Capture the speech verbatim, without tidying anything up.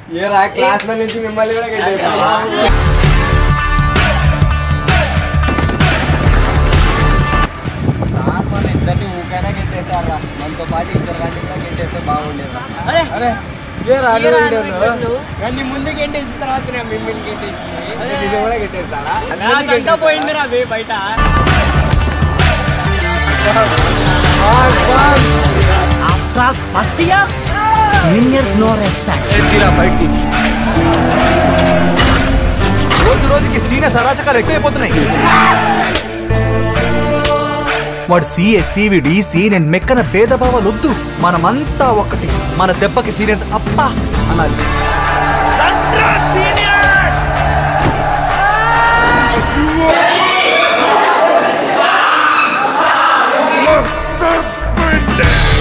ఏ రా క్లాస్ లో నుంచి మిమ్మల్ని కూడా గెట్టేసావా? సార్ మన ఇద్దరిని ఊకైనా గెట్టేసారా, మనతో పాటు ఈశ్వర్ గారిని కూడా గెట్టేస్తే బాగుండేది. అరే అరే ఏ రా నీ ముందు గెట్టేసిన తర్వాత మిమ్మల్ని గెట్టేసింది కూడా గెట్టేస్తారా పోయింది రా బయట. First year seniors no respect. రోజు రోజుకి సీనియర్స్ అరాచకాలు ఎక్కువైపోతున్నాయి. వాడు సిఏ సివిడి సి నేను మెక్కన భేదభావాలు వద్దు, మనమంతా ఒకటి. మన దెబ్బకి సీనియర్స్ అప్పా అనాలి. సస్పెండెడ్.